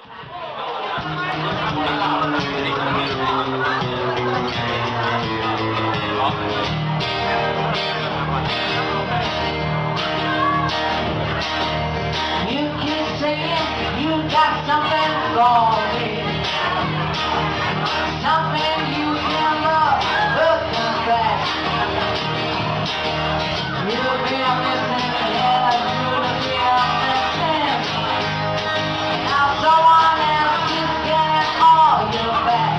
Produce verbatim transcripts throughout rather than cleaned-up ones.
You keep saying you got something for me, something you never looking back. You'll be missing, yeah, you'll be missing. Now someone else is getting all your back.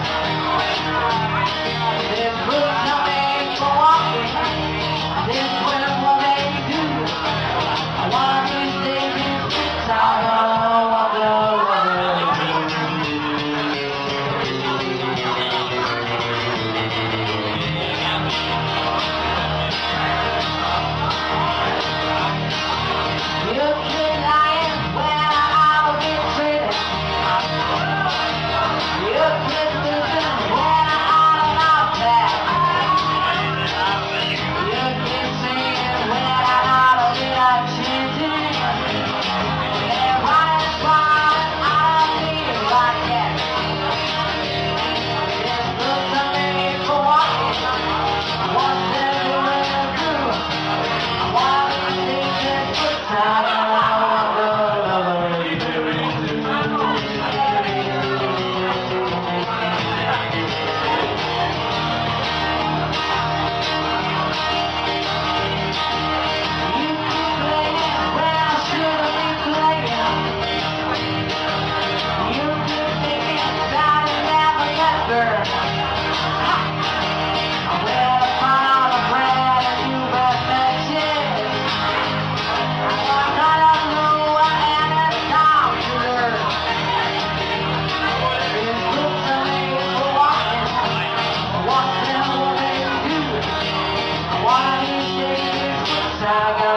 They put something for walking, this will what they do. One of these days it's out of the you keep lying when I'll be treated. You keep losing when I'm not back. You keep saying when I'm not a little changing. And what is wrong, I don't feel like that. Just look to me for walking. What's there to do? One of these days it's out of I got